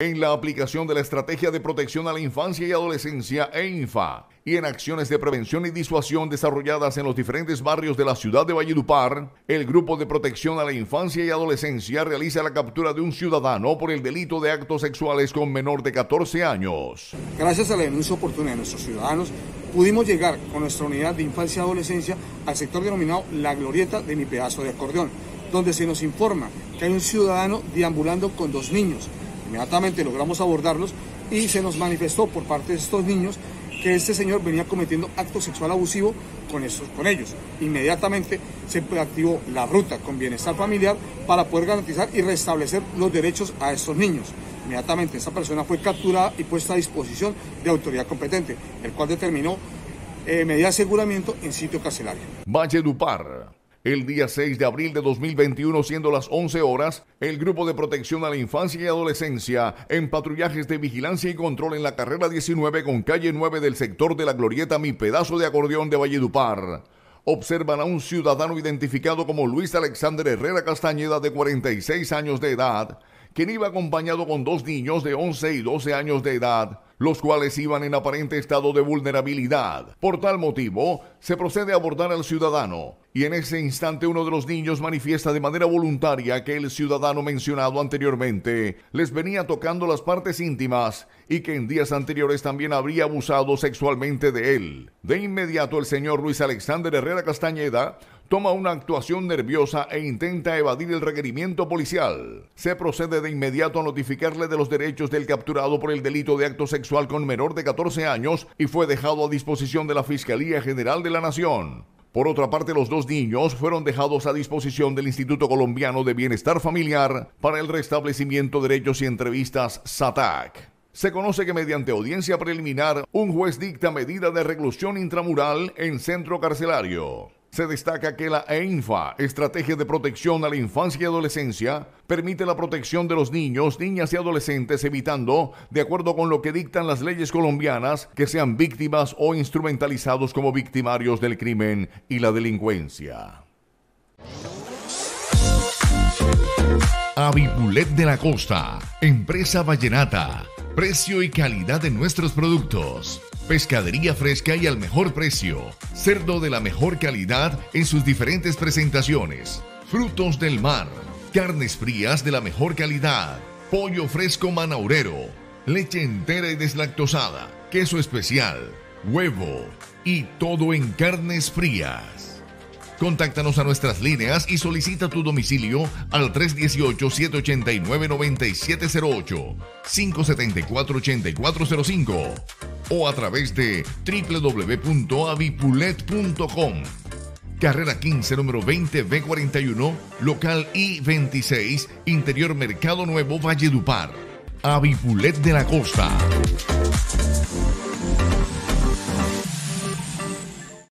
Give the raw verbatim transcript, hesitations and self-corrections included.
en la aplicación de la Estrategia de Protección a la Infancia y Adolescencia E I N F A y en acciones de prevención y disuasión desarrolladas en los diferentes barrios de la ciudad de Valledupar, el Grupo de Protección a la Infancia y Adolescencia realiza la captura de un ciudadano por el delito de actos sexuales con menor de catorce años. Gracias a la denuncia oportuna de nuestros ciudadanos, pudimos llegar con nuestra unidad de infancia y adolescencia al sector denominado La Glorieta de Mi Pedazo de Acordeón, donde se nos informa que hay un ciudadano deambulando con dos niños. Inmediatamente logramos abordarlos y se nos manifestó por parte de estos niños que este señor venía cometiendo acto sexual abusivo con, estos, con ellos. Inmediatamente se activó la ruta con bienestar familiar para poder garantizar y restablecer los derechos a estos niños. Inmediatamente esta persona fue capturada y puesta a disposición de autoridad competente, el cual determinó eh, medida de aseguramiento en sitio carcelario. Valledupar. El día seis de abril de dos mil veintiuno, siendo las once horas, el Grupo de Protección a la Infancia y Adolescencia, en patrullajes de vigilancia y control en la carrera diecinueve con calle nueve del sector de La Glorieta Mi Pedazo de Acordeón de Valledupar, observan a un ciudadano identificado como Luis Alexander Herrera Castañeda, de cuarenta y seis años de edad, quien iba acompañado con dos niños de once y doce años de edad, los cuales iban en aparente estado de vulnerabilidad. Por tal motivo, se procede a abordar al ciudadano, y en ese instante uno de los niños manifiesta de manera voluntaria que el ciudadano mencionado anteriormente les venía tocando las partes íntimas y que en días anteriores también habría abusado sexualmente de él. De inmediato el señor Luis Alexander Herrera Castañeda toma una actuación nerviosa e intenta evadir el requerimiento policial. Se procede de inmediato a notificarle de los derechos del capturado por el delito de acto sexual con menor de catorce años y fue dejado a disposición de la Fiscalía General de la Nación. Por otra parte, los dos niños fueron dejados a disposición del Instituto Colombiano de Bienestar Familiar para el restablecimiento de derechos y entrevistas S A T A C. Se conoce que mediante audiencia preliminar, un juez dicta medida de reclusión intramural en centro carcelario. Se destaca que la E I N F A, Estrategia de Protección a la Infancia y Adolescencia, permite la protección de los niños, niñas y adolescentes, evitando, de acuerdo con lo que dictan las leyes colombianas, que sean víctimas o instrumentalizados como victimarios del crimen y la delincuencia. Avipulet de la Costa, empresa vallenata. Precio y calidad de nuestros productos. Pescadería fresca y al mejor precio. Cerdo de la mejor calidad en sus diferentes presentaciones. Frutos del mar. Carnes frías de la mejor calidad. Pollo fresco manaurero. Leche entera y deslactosada. Queso especial. Huevo. Y todo en carnes frías. Contáctanos a nuestras líneas y solicita tu domicilio al tres uno ocho, siete ocho nueve, nueve siete cero ocho, cinco siete cuatro, ocho cuatro cero cinco o a través de w w w punto avipulet punto com. Carrera quince, número veinte B cuarenta y uno, local I veintiséis, Interior Mercado Nuevo, Valledupar. Avipulet de la Costa.